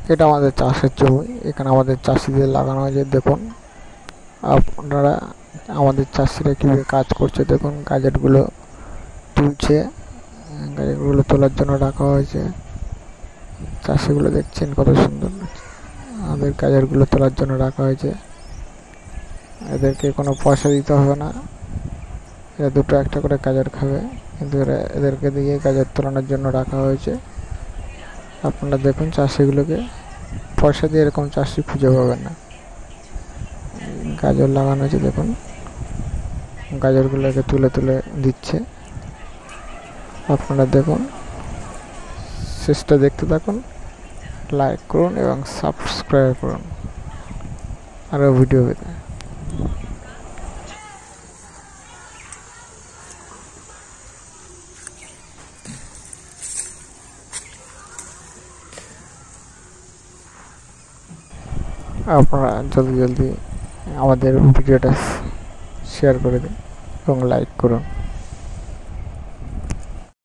এটা আমাদের চাষের জমি। এখানে আমাদের চাষিদের লাগানো হয়েছে। দেখুন আপনারা আমাদের চাষিরা কীভাবে কাজ করছে। দেখুন গাজরগুলো তুলছে, গাজরগুলো তোলার জন্য রাখা হয়েছে। চাষিগুলো দেখছেন কত সুন্দর, আমাদের গাজরগুলো তোলার জন্য রাখা হয়েছে। এদেরকে কোনো পয়সা দিতে হবে না, এরা দুটো একটা করে গাজর খাবে, কিন্তু এদেরকে দিয়ে গাজর তোলানোর জন্য রাখা হয়েছে। আপনারা দেখুন চাষিগুলোকে, পয়সা দিয়ে এরকম চাষি খুঁজে পাবেন না। গাজর লাগানো হয়েছে, দেখুন গাজরগুলোকে তুলে তুলে দিচ্ছে। আপনারা দেখুন, শেষটা দেখতে থাকুন, লাইক করুন এবং সাবস্ক্রাইব করুন আরও ভিডিও পেতে। আপনারা জলদি জলদি আমাদের ভিডিওটা শেয়ার করে দিন এবং লাইক করুন।